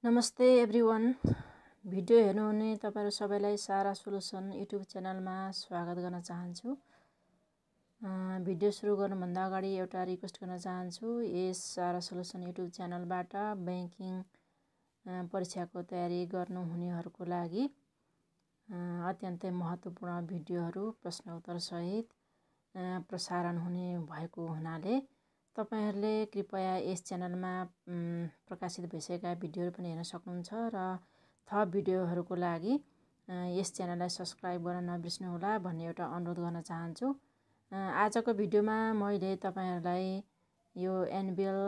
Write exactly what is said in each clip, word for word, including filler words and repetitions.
नमस्ते everyone. Video हेर्नुहुने तपाईहरु सबैलाई सारा सोलुसन युट्युब च्यानलमा स्वागत गर्न चाहन्छु। भिडियो सुरु गर्नुभन्दा अगाडि एउटा रिक्वेस्ट गर्न चाहन्छु। यस सारा सोलुसन युट्युब च्यानलबाट बैंकिङ परीक्षाको तयारी गर्नुहुनेहरुको लागि अत्यन्तै महत्त्वपूर्ण भिडियोहरु प्रश्न उत्तर सहित प्रसारण हुने भएको हुनाले तपाईहरुले कृपया यस च्यानलमा प्रकाशित भइसकेका भिडियोहरु पनि हेर्न सक्नुहुन्छ र थप भिडियोहरुको लागि यस च्यानललाई सब्स्क्राइब गर्न नबिर्सनुहोला भन्ने एउटा अनुरोध गर्न चाहन्छु। आजको भिडियोमा मैले तपाईहरुलाई यो एनबिएल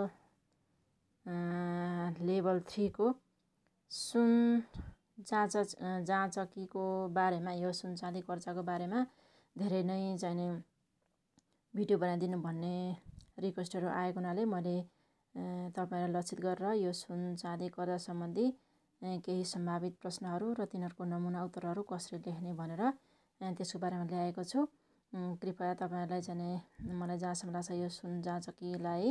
लेभल थ्री को सुन जाँच जाँचकीको बारेमा यो सुन चाँदी कर्जाको बारेमा धेरै नै चाहिने भिडियो बनाइदिनु भन्ने रिक्वेस्टहरु आएको हुनाले मैले तपाईहरुलाई लक्षित गरेर यो सुन चाँदी कर्जा सम्बन्धी केही सम्भावित प्रश्नहरु र तिनीहरुको नमुना उत्तरहरु कसरी लेख्ने भनेर त्यसको बारेमा ल्याएको छु। कृपया तपाईहरुलाई चाहिँ मलाई जहाँसम्म लाग्छ यो सुन जाँचकीलाई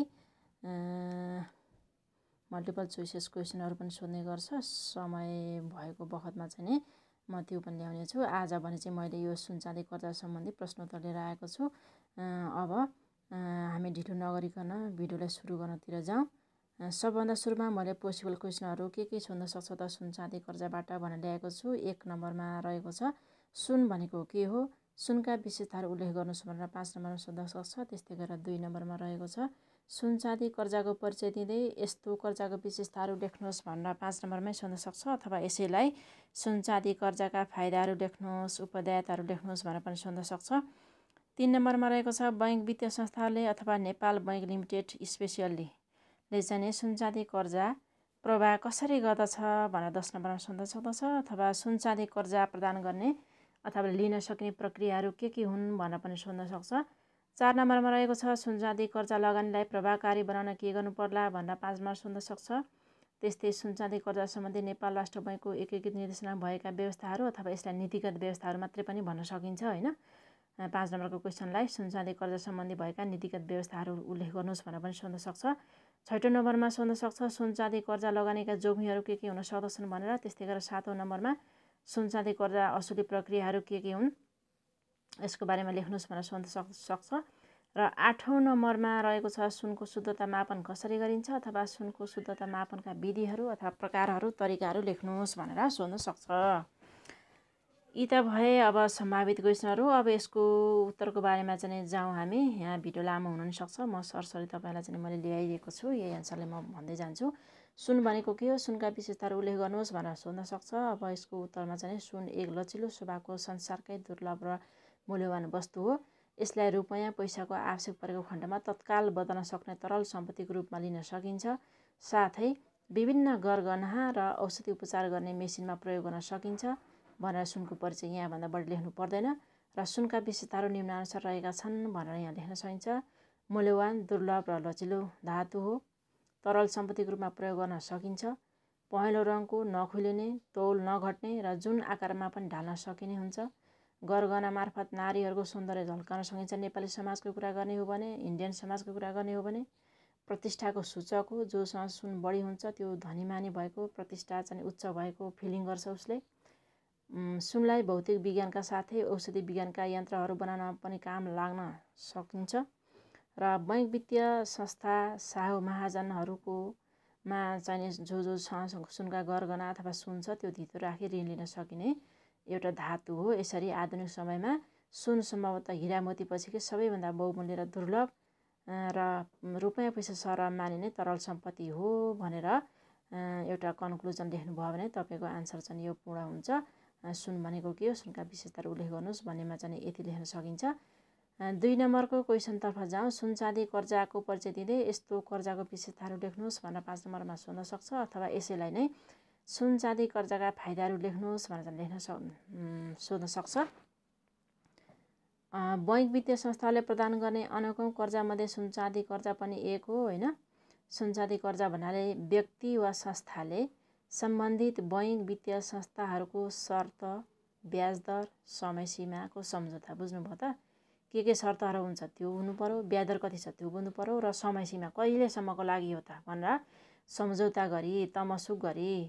मल्टिपल चोइसेस क्वेशनहरु पनि सोध्ने गर्छ। समय भएको बखतमा चाहिँ म त्यो पनि ल्याउने छु। आज भने चाहिँ मैले यो सुन चाँदी कर्जा सम्बन्धी प्रश्नोत्तर लिएर आएको छु। अब हामी ढिलो नगरिकन भिडियोलाई सुरु गर्नतिर जाउँ। सबभन्दा सुरुमा मैले पोसिबल क्वेशनहरु के के सोध्न सक्छ त सुन चाँदी कर्जाबाट भनेर ल्याएको छु। एक नम्बरमा रहेको छ सुन भनेको के हो, सुनका विशेषताहरु उल्लेख गर्नुस् भनेर पाँच नम्बरमा सोध्न सक्छ। त्यस्तै गरेर दुई नम्बरमा रहेको छ सुन चाँदी कर्जाको परिचय दिँदै यस्तो कर्जाको विशेषताहरु लेख्नुस् भनेर पाँच नम्बरमै सोध्न सक्छ। अथवा यसैलाई सुन चाँदी कर्जाका फाइदाहरु लेख्नुस्, उपदेयताहरु लेख्नुस् भनेर पनि सोध्न सक्छ। तीन नम्बरमा रहेको छ बैंक वित्तीय संस्थाले अथवा नेपाल बैंक लिमिटेड स्पेसियल्ली ले चाहिँ सुन चाँदी कर्जा प्रवाह कसरी गर्दछ भनेर दस नम्बरमा सोध्न सक्दछ। अथवा सुन चाँदी कर्जा प्रदान गर्ने अथवा लिन सक्ने प्रक्रियाहरु के के हुन् भनेर पनि सोध्न सक्छ। चार नम्बरमा रहेको छ सुन चाँदी कर्जा लगानीलाई प्रभावकारी बनाउन के गर्नु पर्ला भनेर पाँच नम्बरमा सोध्न सक्छ। त्यस्तै सुन चाँदी कर्जा सम्बन्धी नेपाल राष्ट्र बैंकको एकीकृत निर्देशनमा भएका व्यवस्थाहरु अथवा यसलाई नीतिगत व्यवस्थाहरु मात्रै पनि भन्न सकिन्छ हैन। पाँच नम्बरको क्वेशनलाई सुन चाँदी कर्जा सम्बन्धी भएका नीतिगत व्यवस्थाहरु उल्लेख गर्नुस् भनेर पनि सोध्न सक्छ। छैटौं नम्बरमा सोध्न सक्छ सुन चाँदी कर्जा लगानीका जोखिमहरु के के हुन सक्दछन् भनेर। त्यस्तै गरेर सातौं नम्बरमा सुन चाँदी कर्जा असुली प्रक्रियाहरु के के हुन् यसको बारेमा लेख्नुस् भनेर सोध्न सक्छ। र आठौं नम्बरमा रहेको छ सुनको शुद्धता मापन कसरी गरिन्छ अथवा सुनको शुद्धता मापनका विधिहरु अथवा प्रकारहरु तरिकाहरु लेख्नुस् भनेर सोध्न सक्छ। यी त भए अब सम्भावित क्वेशनहरु। अब यसको उत्तरको बारेमा चाहिँ जाउँ हामी। यहाँ भिडियो लामो हुन सक्छ, म सरसरी तपाईलाई चाहिँ मैले ल्याइदिएको छु। यही अनुसारले म भन्दै जान्छु। सुन भनेको के हो, सुनका विशेषताहरु उल्लेख गर्नुहोस् भनेर सोध्न सक्छ। अब यसको उत्तरमा चाहिँ सुन एक लचिलो स्वभावको संसारकै दुर्लभ र मूल्यवान वस्तु हो। यसलाई रुपैयाँ पैसाको आवश्यक परेको खण्डमा तत्काल बदल्न सक्ने तरल सम्पत्तिको रूपमा लिन सकिन्छ। साथै विभिन्न गरगहना र औषधि उपचार गर्ने मेसिनमा प्रयोग गर्न सकिन्छ भनेर सुनको परिचय यहाँ भन्दा बढी लेख्नु पर्दैन। र सुनका विशेषताहरु निम्नानुसार रहेका छन् भनेर यहाँ लेख्न सकिन्छ। मूल्यवान, दुर्लभ र लचिलो धातु हो। तरल सम्पत्तिको रूपमा प्रयोग गर्न सकिन्छ। पहेँलो रङको, नखुलिने, तौल नघट्ने र जुन आकारमा पनि ढाल्न सकिने हुन्छ। गरगहना मार्फत नारीहरुको सौन्दर्य झल्काउन सकिन्छ। नेपाली समाजको कुरा गर्ने हो भने, इन्डियन समाजको कुरा गर्ने हो भने प्रतिष्ठाको सूचक हो। जोसँग सुन बढी हुन्छ त्यो धनीमानी भएको, प्रतिष्ठा चाहिँ उच्च भएको फिलिङ गर्छ उसले। सुनलाई भौतिक विज्ञानका साथै औषधि विज्ञानका यन्त्रहरु बनाउन पनि काम लाग्न सकिन्छ। र बैंक वित्तीय संस्था साहु महाजनहरुको मा चाहिँ जो जो सुनका गरगहना अथवा सुन छ त्यो धितो राखी ऋण लिन सकिने एउटा धातु हो। यसरी आधुनिक समयमा सुन सम्भवतः हीरा मोती पछिकै सबैभन्दा बहुमूल्य र दुर्लभ र रुपैयाँ पैसा सरह मानिने तरल सम्पत्ति हो भनेर एउटा कन्क्लुजन लेख्नुभयो भने तपाईको आन्सर चाहिँ यो पूर्ण हुन्छ। सुन भनेको के हो, सुनका विशेषताहरु उल्लेख गर्नुस् भन्नेमा चाहिँ यति लेख्न सकिन्छ। दुई नम्बरको क्वेशनतर्फ जाउँ। सुन चाँदी कर्जाको परिचय दिँदै यस्तो कर्जाको विशेषताहरु लेख्नुस् भनेर पाँच नम्बरमा सोध्न सक्छ। अथवा यसैलाई नै सुन चाँदी कर्जाका फाइदाहरु लेख्नुस् भनेर लेख्न सोध्न सक्छ। बैंक वित्तीय संस्थाले प्रदान गर्ने अनेकौं कर्जा मध्ये सुन चाँदी कर्जा पनि एक हो हैन। सुन चाँदी कर्जा भन्नाले व्यक्ति वा संस्थाले सम्बन्धित बैंक वित्तीय संस्थाहरुको शर्त, ब्याज दर, समय सीमाको सम्झौता। बुझ्नुभयो त? के के शर्तहरु हुन्छ त्यो हुनु पर्यो, ब्याज दर कति छ त्यो बुझ्नु पर्यो र समय सीमा कहिलेसम्मको लागि हो त भनेर सम्झौता गरी तमसुक गरी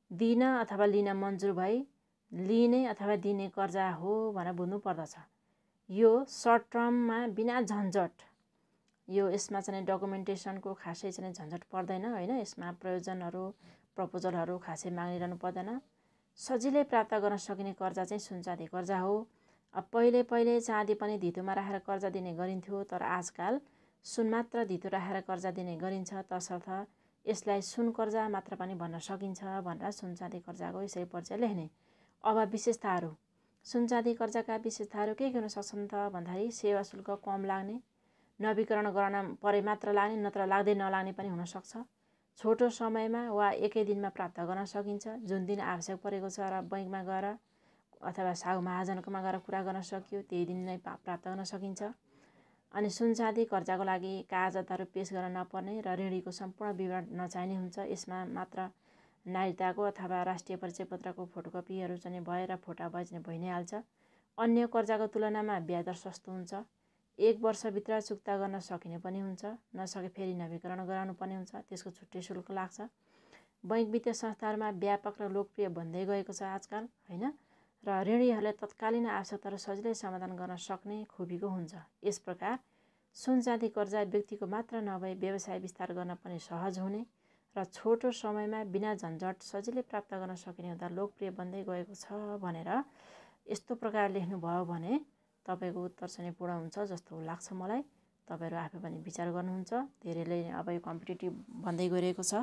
दिन अथवा लिन मन्जुर भई लिने अथवा दिने कर्जा हो भनेर बुझ्नु पर्दछ। यो सर्ट टर्ममा बिना झन्झट, यो यसमा चाहिँ डकुमेन्टेसनको खासै चाहिँ झन्झट पर्दैन होइन। यसमा प्रयोजनहरू प्रपोजलहरू खासै मागिरहनु पर्दैन। सजिलै प्राप्त गर्न सकिने कर्जा चाहिँ सुन चाँदी कर्जा हो। अब पहिले पहिले चाँदी पनि धितोमा राखेर कर्जा दिने गरिन्थ्यो, तर आजकाल सुन मात्र धितो राखेर कर्जा दिने गरिन्छ। तसर्थ यसलाई सुन कर्जा मात्र पनि भन्न सकिन्छ भनेर सुन चाँदी कर्जाको यसरी परिचय लेख्ने। अब विशेषताहरू, सुन चाँदी कर्जाका विशेषताहरू के के हुन सक्छन् त भन्दाखेरि सेवा शुल्क कम लाग्ने, नवीकरण गर्न परे मात्र लाग्ने, नत्र लाग्दै नलाग्ने पनि हुनसक्छ। छोटो समयमा वा एकै दिनमा प्राप्त गर्न सकिन्छ। जुन दिन आवश्यक परेको छ र बैङ्कमा गएर अथवा साहु महाजनकोमा गएर कुरा गर्न सकियो त्यही दिन नै प्राप्त गर्न सकिन्छ। अनि सुन चाँदी कर्जाको लागि कागजातहरू पेश गर्न नपर्ने र ऋणीको सम्पूर्ण विवरण नचाहिने हुन्छ। यसमा मात्र नागरिकताको अथवा राष्ट्रिय परिचय पत्रको फोटोकपीहरू चाहिँ भएर फोटा भए चाहिँ भइ नै हाल्छ। अन्य कर्जाको तुलनामा ब्याज दर सस्तो हुन्छ। एक वर्षभित्र चुक्ता गर्न सकिने पनि हुन्छ। नसके फेरि नवीकरण गराउनु पर्ने हुन्छ, त्यसको छुट्टै शुल्क लाग्छ। बैङ्क वित्तीय संस्थाहरूमा व्यापक र लोकप्रिय बन्दै गएको छ आजकल होइन। र ऋणीहरूले तत्कालीन आवश्यकताहरू सजिलै समाधान गर्न सक्ने खुबीको हुन्छ। यस प्रकार सुन चाँदी कर्जा व्यक्तिको मात्र नभई व्यवसाय विस्तार गर्न पनि सहज हुने र छोटो समयमा बिना झन्झट सजिलै प्राप्त गर्न सकिने हुँदा लोकप्रिय बन्दै गएको छ भनेर यस्तो प्रकार लेख्नुभयो भने तपाईँको उत्तर चाहिँ पूर्ण हुन्छ जस्तो लाग्छ मलाई। तपाईँहरू आफै पनि विचार गर्नुहुन्छ। धेरैले अब यो कम्पिटेटिभ बन्दै गइरहेको छ।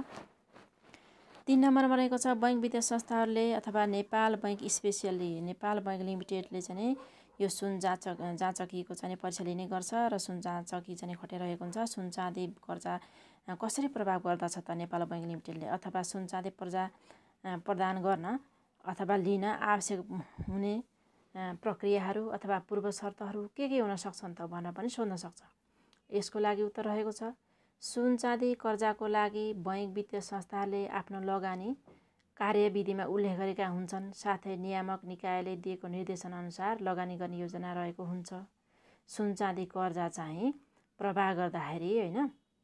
तीन नम्बरमा रहेको छ बैङ्क वित्तीय संस्थाहरूले अथवा Nepal bank specially Nepal bank लिमिटेडले चाहिँ यो सुन जाँचक जाँचकीको चाहिँ परिचय लिने गर्छ र सुन जाँचकी चाहिँ खटिरहेको हुन्छ। सुन चाँदी कर्जा कसरी प्रभाव गर्दछ त नेपाल बैङ्क लिमिटेडले अथवा सुन चाँदी पर्जा प्रदान गर्न अथवा लिन आवश्यक हुने प्रक्रियाहरू अथवा पूर्व शर्तहरू के के हुन सक्छन् त भनेर पनि सोध्न सक्छ। यसको लागि उत्तर रहेको छ सुन चाँदी कर्जाको लागि बैङ्क वित्तीय संस्थाहरूले आफ्नो लगानी कार्यविधिमा उल्लेख गरेका हुन्छन्। साथै नियामक निकायले दिएको निर्देशनअनुसार लगानी गर्ने योजना रहेको हुन्छ। सुन चाँदी कर्जा चाहिँ प्रवाह गर्दाखेरि होइन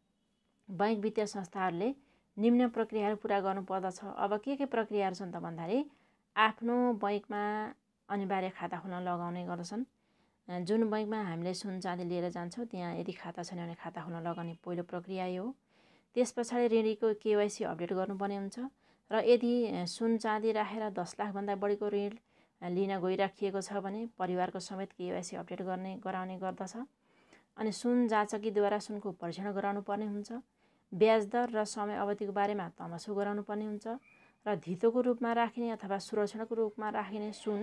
बैङ्क वित्तीय संस्थाहरूले निम्न प्रक्रियाहरू पुरा गर्नुपर्दछ। अब के के प्रक्रियाहरू छन् त भन्दाखेरि आफ्नो बैङ्कमा अनिवार्य खाता खोल्न लगाउने गर्दछन्। जुन बैङ्कमा हामीले सुन चाँदी लिएर जान्छौँ त्यहाँ यदि खाता छैन भने खाता खोल्न लगाउने पहिलो प्रक्रिया यो हो। त्यस पछाडि ऋणीको केवाइसी अपडेट गर्नुपर्ने हुन्छ र यदि सुन चाँदी राखेर दस लाखभन्दा बढीको ऋण लिन गइराखिएको छ भने परिवारको समेत केवाइसी अपडेट गर्ने गराउने गर्दछ। अनि सुन जाँचकीद्वारा सुनको परीक्षण गराउनु पर्ने हुन्छ। ब्याज दर र समय अवधिको बारेमा तमसु गराउनु पर्ने हुन्छ र धितोको रूपमा राखिने अथवा सुरक्षणको रूपमा राखिने सुन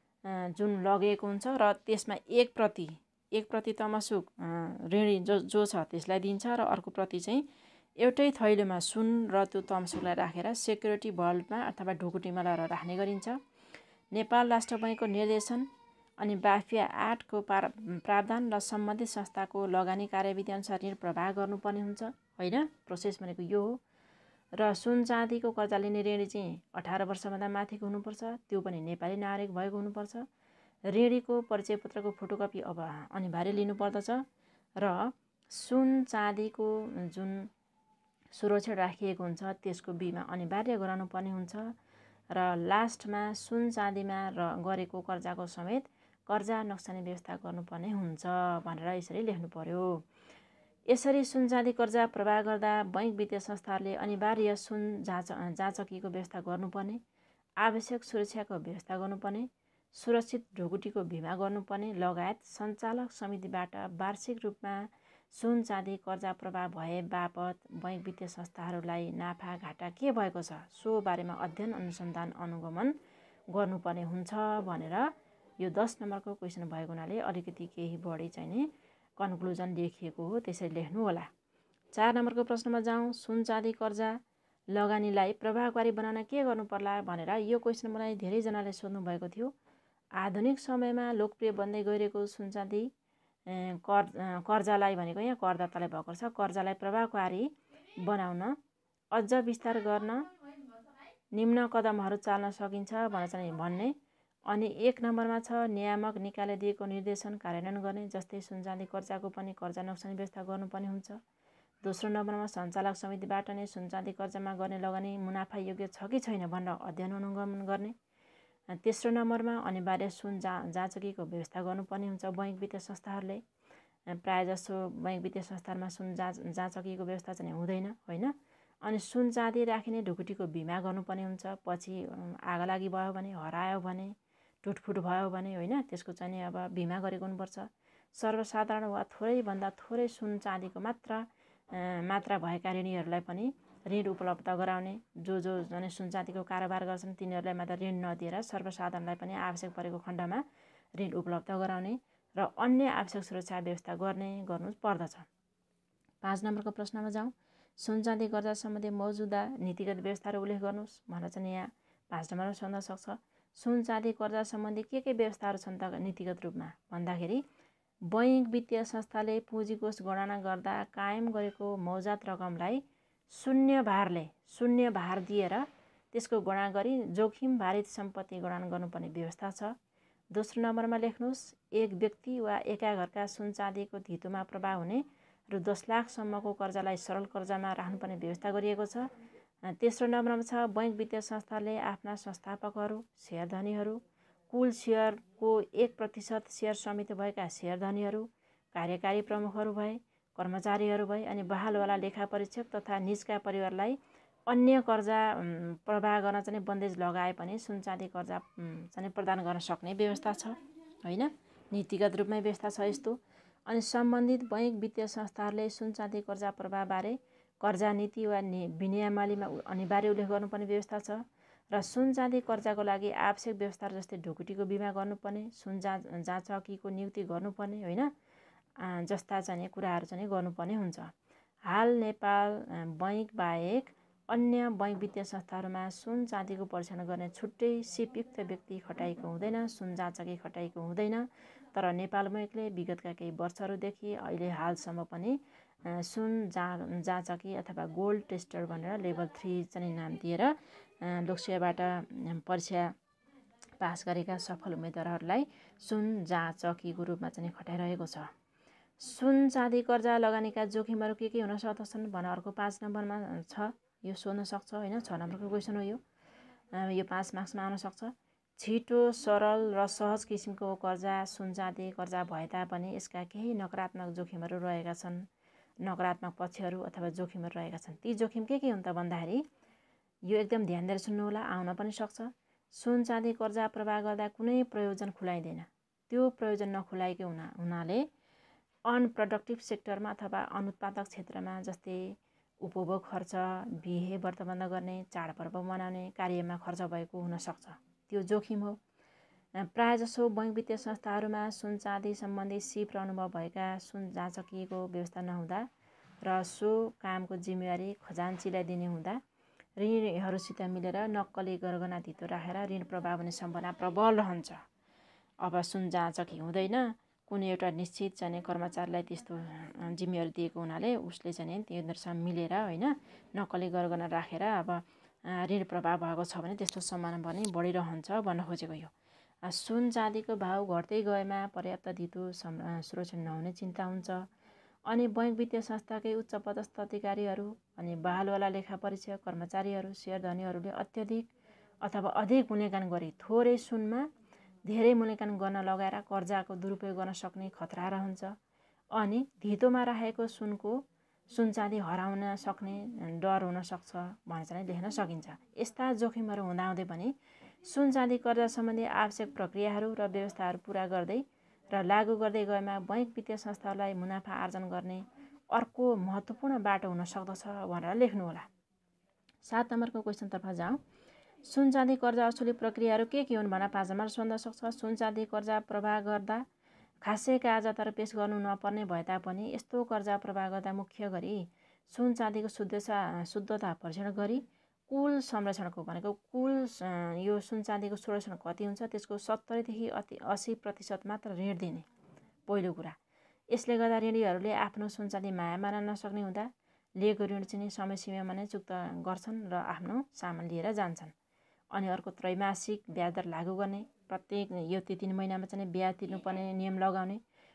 जुन लगेको हुन्छ र त्यसमा एक प्रति एक प्रति तमसुक ऋणी जो जो छ त्यसलाई दिन्छ र अर्को प्रति चाहिँ एउटै थैलोमा सुन र त्यो तमसुकलाई राखेर सेक्युरिटी भल्टमा अथवा ढुकुटीमा लगाएर राख्ने गरिन्छ। नेपाल राष्ट्र बैङ्कको निर्देशन अनि बाफिया आठको पार प्रावधान र सम्बन्धित संस्थाको लगानी कार्यविधि अनुसार ऋण प्रवाह गर्नुपर्ने हुन्छ होइन। प्रोसेस भनेको यो हो। र सुन चाँदीको कर्जा लिने ऋणी चाहिँ अठार वर्षभन्दा माथिको हुनुपर्छ, त्यो पनि नेपाली नागरिक भएको हुनुपर्छ। ऋणीको परिचय पत्रको फोटोकपी अब अनिवार्य लिनुपर्दछ र सुन चाँदीको जुन सुरक्षण राखिएको हुन्छ त्यसको बिमा अनिवार्य गराउनु पर्ने हुन्छ र लास्टमा सुन चाँदीमा र गरेको कर्जाको समेत कर्जा नक्सानी व्यवस्था गर्नुपर्ने हुन्छ भनेर यसरी लेख्नु पर्यो। यसरी सुन चाँदी कर्जा प्रवाह गर्दा बैङ्क वित्तीय संस्थाहरूले अनिवार्य सुन जाँच जाँचकीको व्यवस्था गर्नुपर्ने, आवश्यक सुरक्षाको व्यवस्था गर्नुपर्ने, सुरक्षित ढुकुटीको बिमा गर्नुपर्ने लगायत सञ्चालक समितिबाट वार्षिक रूपमा सुन चाँदी कर्जा प्रवाह भए बापत बैङ्क वित्तीय संस्थाहरूलाई नाफा घाटा के भएको छ सो बारेमा अध्ययन अनुसन्धान अनुगमन गर्नुपर्ने हुन्छ भनेर यो दस नम्बरको क्वेसन भएको हुनाले अलिकति केही बढी चाहिँ नि कन्क्लुजन लेखिएको हो, त्यसरी लेख्नु होला। चार नम्बरको प्रश्नमा जाउँ। सुन चाँदी कर्जा लगानीलाई प्रभावकारी बनाउन के गर्नु पर्ला भनेर यो क्वेसन मलाई धेरैजनाले सोध्नु भएको थियो। आधुनिक समयमा लोकप्रिय बन्दै गइरहेको सुन चाँदी कर कर्जालाई भनेको यहाँ करदातालाई भएको छ, कर्जालाई प्रभावकारी बनाउन अझ विस्तार गर्न निम्न कदमहरू चाल्न सकिन्छ भनेर चाहिँ भन्ने। अनि एक नम्बरमा छ नियामक निकायले दिएको निर्देशन कार्यान्वयन गर्ने, जस्तै सुन चाँदी कर्जाको पनि कर्जा नक्सानी व्यवस्था गर्नुपर्ने हुन्छ। दोस्रो नम्बरमा सञ्चालक समितिबाट नै सुन चाँदी कर्जामा गर्ने लगानी मुनाफा योग्य छ कि छैन भनेर अध्ययन अनुगमन गर्ने। तेस्रो नम्बरमा अनिवार्य सुन जा जाँचकीको व्यवस्था गर्नुपर्ने हुन्छ बैङ्क वित्तीय संस्थाहरूले। प्रायः जसो बैङ्क वित्तीय संस्थामा सुन जाँच जाँचकीको व्यवस्था चाहिँ हुँदैन होइन। अनि सुन चाँदी राखिने ढुकुटीको बिमा गर्नुपर्ने हुन्छ। पछि आगलागी भयो भने, हरायो भने, टुटफुट भयो भने होइन त्यसको चाहिँ अब बिमा गरेको हुनुपर्छ। सर्वसाधारण वा थोरैभन्दा थोरै सुन चाँदीको मात्रा मात्रा भएका ऋणीहरूलाई पनि ऋण उपलब्ध गराउने। जो जो जाने सुन चाँदीको कारोबार गर्छन् तिनीहरूलाई मात्र ऋण नदिएर सर्वसाधारणलाई पनि आवश्यक परेको खण्डमा ऋण उपलब्ध गराउने र अन्य आवश्यक सुरक्षा व्यवस्था गर्ने गर्नु पर्दछ। पाँच नम्बरको प्रश्नमा जाउँ। सुन चाँदी कर्जा सम्बन्धी मौजुदा नीतिगत व्यवस्थाहरू उल्लेख गर्नुहोस् भनेर चाहिँ यहाँ पाँच नम्बरमा सोध्न सक्छ। सुन चाँदी कर्जा सम्बन्धी के के व्यवस्थाहरू छन् त नीतिगत रूपमा भन्दाखेरि बैङ्क वित्तीय संस्थाले पुँजीकोष गणना गर्दा कायम गरेको मौजात रकमलाई शून्य भारले शून्य भार दिएर त्यसको गणना गरी जोखिम भारित सम्पत्ति गणना गर्नुपर्ने व्यवस्था छ। दोस्रो नम्बरमा लेख्नुहोस्। एक व्यक्ति वा एका घरका सुन चाँदीको धितोमा प्रभाव हुने रु दस लाखसम्मको कर्जालाई सरल कर्जामा राख्नुपर्ने व्यवस्था गरिएको छ। तेस्रो नम्बरमा छ बैङ्क वित्तीय संस्थाले आफ्ना संस्थापकहरू, सेयरधनीहरू, कुल सेयरको एक प्रतिशत सेयर समिति भएका सेयरधनीहरू, कार्यकारी प्रमुखहरू भए, कर्मचारीहरू भए अनि बहालवाला लेखा परीक्षक तथा निजका परिवारलाई अन्य कर्जा प्रवाह गर्न चाहिँ बन्देज लगाए पनि सुन चाँदी कर्जा चाहिँ प्रदान गर्न सक्ने व्यवस्था छ होइन। नीतिगत रूपमै व्यवस्था छ यस्तो। अनि सम्बन्धित बैङ्क वित्तीय संस्थाहरूले सुन चाँदी कर्जा प्रवाहबारे कर्जा नीति वा विनियमावलीमा अनिवार्य उल्लेख गर्नुपर्ने व्यवस्था छ। र सुन चाँदी कर्जाको लागि आवश्यक व्यवस्थाहरू जस्तै ढुकुटीको बिमा गर्नुपर्ने, सुन जा जाँचकीको नियुक्ति गर्नुपर्ने होइन जस्ता चाहिँ कुराहरू चाहिँ गर्नुपर्ने हुन्छ। हाल नेपाल बैङ्क बाहेक अन्य बैङ्क वित्तीय संस्थाहरूमा सुन चाँदीको परीक्षण गर्ने छुट्टै सिपयुक्त व्यक्ति खटाइएको हुँदैन, सुन जाँचकी खटाइएको हुँदैन। तर नेपाल बैङ्कले विगतका केही वर्षहरूदेखि अहिले हालसम्म पनि सुन जा जाँचकी अथवा गोल्ड टेस्टर भनेर लेभल थ्री चाहिँ नाम दिएर लोकसेवाबाट परीक्षा पास गरेका सफल उम्मेदवारहरूलाई सुन जाँचकीको रूपमा चाहिँ खटाइरहेको छ। सुन चाँदी कर्जा लगानीका जोखिमहरू के के हुन सक्दछन् भनेर अर्को पाँच नम्बरमा छ। यो सोध्न सक्छ होइन। छ नम्बरको क्वेसन हो यो। यो पाँच मार्क्समा आउन सक्छ। छिटो, सरल र सहज किसिमको कर्जा सुन चाँदी कर्जा भए तापनि यसका केही नकारात्मक जोखिमहरू रहेका छन्। नकारात्मक पक्षहरू अथवा जोखिमहरू रहेका छन्। ती जोखिम के के हुन् त भन्दाखेरि यो एकदम ध्यान दिएर सुन्नु होला, आउन पनि सक्छ। सुन चाँदी कर्जा प्रवाह गर्दा कुनै प्रयोजन खुलाइँदैन। त्यो प्रयोजन नखुलाएको हुना हुनाले अनप्रोडक्टिभ सेक्टरमा अथवा अनुत्पादक क्षेत्रमा जस्तै उपभोग खर्च, बिहे व्रतबन्ध गर्ने, चाडपर्व मनाउने कार्यमा खर्च भएको हुनसक्छ। त्यो जोखिम हो। प्रायःजसो बैङ्क वित्तीय संस्थाहरूमा सुन चाँदी सम्बन्धी सिप र अनुभव भएका सुन जाँचकीको व्यवस्था नहुँदा र सो कामको जिम्मेवारी खजान्चीलाई दिने हुँदा ऋणीहरूसित मिलेर नक्कली गरगहना धितो राखेर ऋण प्रवाह हुने सम्भावना प्रबल रहन्छ। अब सुन जाँचकी हुँदैन, कुनै एउटा निश्चित चाहिँ कर्मचारीलाई त्यस्तो जिम्मेवारी दिएको हुनाले उसले चाहिँ तिनीहरूसँग मिलेर होइन नक्कली गरगहना राखेर अब ऋण प्रवाह भएको छ भने त्यस्तो सम्भावना पनि बढिरहन्छ भन्न खोजेको यो। सुन चाँदीको भाउ घट्दै गएमा पर्याप्त धितो सुरक्षण नहुने चिन्ता हुन्छ। अनि बैङ्क वित्तीय संस्थाकै उच्च पदस्थ अधिकारीहरू अनि बहालवाला लेखा परीक्षक कर्मचारीहरू सेयरधनीहरूले अत्यधिक अथवा अधिक मूल्याङ्कन गरी थोरै सुनमा धेरै मूल्याङ्कन गर्न लगाएर कर्जाको दुरुपयोग गर्न सक्ने खतरा रहन्छ। अनि धितोमा राखेको सुनको सुन चाँदी हराउन सक्ने डर हुनसक्छ भनेर चाहिँ लेख्न सकिन्छ। यस्ता जोखिमहरू हुँदाहुँदै पनि सुन चाँदी कर्जा सम्बन्धी आवश्यक प्रक्रियाहरू र व्यवस्थाहरू पुरा गर्दै र लागू गर्दै गएमा बैङ्क वित्तीय संस्थाहरूलाई मुनाफा आर्जन गर्ने अर्को महत्त्वपूर्ण बाटो हुन सक्दछ भनेर लेख्नुहोला। सात नम्बरको क्वेसनतर्फ जाउँ। सुन चाँदी कर्जा असुली प्रक्रियाहरू के के हुन् भनेर पाँच नम्बर सोध्न सक्छ। सुन चाँदी कर्जा प्रवाह गर्दा खासै कागजातहरू पेश गर्नु नपर्ने भए तापनि यस्तो कर्जा प्रवाह गर्दा मुख्य गरी सुन चाँदीको शुद्धता शुद्धता परीक्षण गरी कुल संरक्षणको भनेको कुल यो सुन चाँदीको संरक्षण कति हुन्छ त्यसको सत्तरीदेखि अति असी प्रतिशत मात्र ऋण दिने पहिलो कुरा। यसले गर्दा ऋणीहरूले आफ्नो सुन चाँदी माया मार्न नसक्ने हुँदा लिएको ऋण चाहिँ समय सीमामा नै चुक्ता गर्छन् र आफ्नो सामान लिएर जान्छन्। अनि अर्को त्रैमासिक ब्याज दर लागू गर्ने, प्रत्येक यो त्यो तिन महिनामा चाहिँ ब्याज तिर्नुपर्ने नियम लगाउने,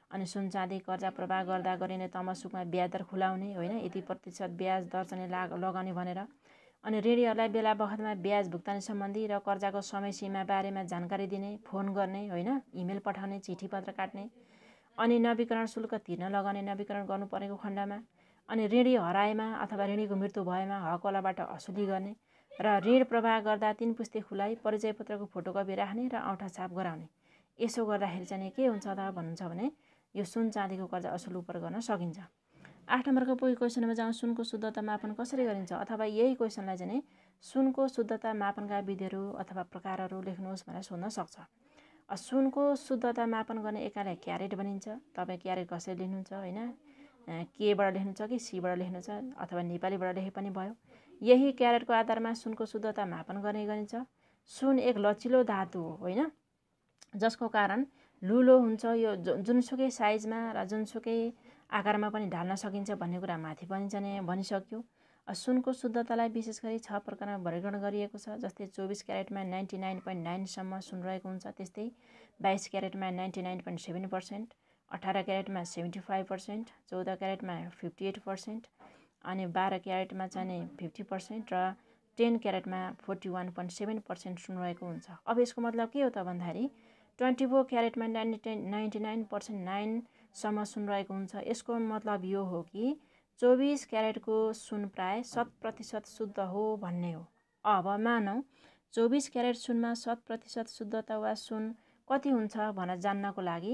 अनि सुन चाँदी कर्जा प्रवाह गर्दा गरिने तमसुकमा ब्याज दर खुलाउने होइन, यति प्रतिशत ब्याज दर चाहिँ लाग लगाउने भनेर। अनि ऋणीहरूलाई बेला बखतमा ब्याज भुक्तानी सम्बन्धी र कर्जाको समय सीमा बारेमा जानकारी दिने, फोन गर्ने होइन, इमेल पठाउने, चिठी पत्र काट्ने। अनि नवीकरण शुल्क तिर्न लगाउने, नवीकरण गर्नु परेको खण्डमा। अनि ऋणी हराएमा अथवा ऋणीको मृत्यु भएमा हकवालाबाट असुली गर्ने र ऋण प्रवाह गर्दा तीन पुस्ते खुलाइ, परिचय पत्रको फोटोकपी राख्ने र औँठा छाप गराउने। यसो गर्दाखेरि चाहिँ के हुन्छ त भन्नुहुन्छ भने यो सुन चाँदीको कर्जा असुल उपर गर्न सकिन्छ। आठ नम्बरको पोइ क्वेसनमा जाउँ, सुनको शुद्धता मापन कसरी गरिन्छ, अथवा यही क्वेसनलाई चाहिँ सुनको शुद्धता मापनका विधिहरू अथवा प्रकारहरू लेख्नुहोस् भनेर सोध्न सक्छ। सुनको शुद्धता मापन गर्ने एकाइलाई क्यारेट भनिन्छ। तपाईँ क्यारेट कसरी लेख्नुहुन्छ होइन, केबाट लेख्नुहुन्छ कि सीबाट लेख्नुहुन्छ अथवा नेपालीबाट लेखे पनि भयो। यही क्यारेटको आधारमा सुनको शुद्धता मापन गर्ने गरिन्छ। सुन एक लचिलो धातु हो होइन, जसको कारण लुलो हुन्छ। यो जुनसुकै साइजमा र जुनसुकै आकारमा पनि ढाल्न सकिन्छ भन्ने कुरा माथि पनि चाहिँ भनिसक्यो। सुनको शुद्धतालाई विशेष गरी छ प्रकारमा वर्गीकरण गरिएको छ। जस्तै चौबिस क्यारेटमा नाइन्टी नाइन पोइन्ट नाइनसम्म सुन रहेको हुन्छ, त्यस्तै बाइस क्यारेटमा ninety nine point seven percent, अठार क्यारेटमा सेभेन्टी फाइभ पर्सेन्ट, चौध क्यारेटमा फिफ्टी एट पर्सेन्ट, अनि बाह्र क्यारेटमा चाहिँ फिफ्टी पर्सेन्ट र टेन क्यारेटमा forty one point seven percent सुन रहेको हुन्छ। अब यसको मतलब के हो त भन्दाखेरि ट्वेन्टी फोर क्यारेटमा नाइन्टी नाइन्टी नाइन पर्सेन्ट नाइनसम्म सुन रहेको हुन्छ। यसको मतलब यो हो कि चौबिस क्यारेटको सुन प्राय शत प्रतिशत शुद्ध हो भन्ने हो। अब मानौँ चौबिस क्यारेट सुनमा शत प्रतिशत शुद्धता वा सुन कति हुन्छ भनेर जान्नको लागि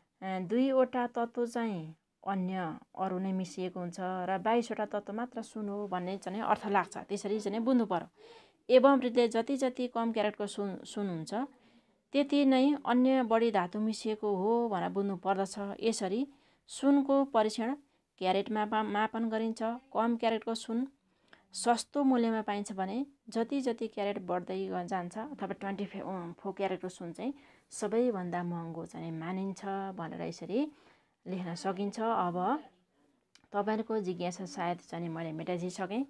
दुईवटा तत्त्व चाहिँ अन्य अरू नै मिसिएको हुन्छ र बाइसवटा तत्त्व मात्र सुन हो भन्ने चाहिँ अर्थ लाग्छ। त्यसरी चाहिँ बुझ्नु पर्यो। एवं रीतिले जति जति कम क्यारेटको सुन सुन हुन्छ त्यति नै अन्य बढी धातु मिसिएको हो भनेर बुझ्नु पर्दछ। यसरी सुनको परीक्षण क्यारेटमा मापन गरिन्छ। कम क्यारेटको सुन सस्तो मूल्यमा पाइन्छ भने जति जति क्यारेट बढ्दै जान्छ अथवा ट्वेन्टी फोर क्यारेटको सुन चाहिँ सबैभन्दा महँगो चाहिँ मानिन्छ भनेर यसरी लेख्न सकिन्छ। अब तपाईँहरूको जिज्ञासा सायद चाहिँ मैले मेटाइदिइसकेँ।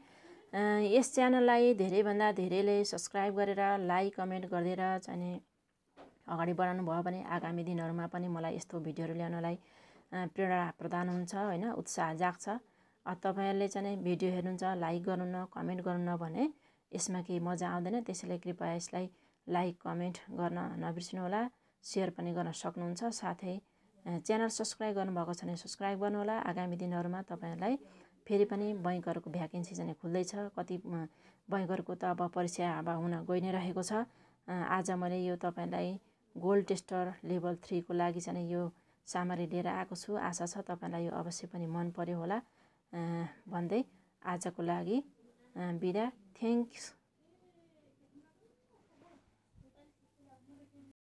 यस च्यानललाई धेरैभन्दा धेरैले सब्सक्राइब गरेर लाइक कमेन्ट गरिदिएर चाहिँ अगाडि बढाउनु भयो भने आगामी दिनहरूमा पनि मलाई यस्तो भिडियोहरू ल्याउनलाई प्रेरणा प्रदान हुन्छ होइन, उत्साह जाग्छ। तपाईँहरूले चाहिँ भिडियो हेर्नुहुन्छ, लाइक गर्नुहुन्न, कमेन्ट गर्नुहुन्न भने यसमा केही मजा आउँदैन। त्यसैले कृपया यसलाई लाइक कमेन्ट गर्न नबिर्सिनुहोला, सेयर पनि गर्न सक्नुहुन्छ। साथै च्यानल सब्सक्राइब गर्नुभएको छ भने सब्सक्राइब गर्नुहोला। आगामी दिनहरूमा तपाईँहरूलाई फेरि पनि बैङ्कहरूको भ्याकेन्सी चाहिँ खुल्दैछ। कति बैङ्कहरूको त अब परीक्षा अब हुन गइ नै रहेको छ। आज मैले यो तपाईँलाई गोल्ड टेस्टर लेभल थ्रीको लागि चाहिँ यो सामग्री लिएर आएको छु। आशा छ तपाईँलाई यो अवश्य पनि मन पर्यो होला भन्दै आजको लागि बिदा। थ्याङ्क्स।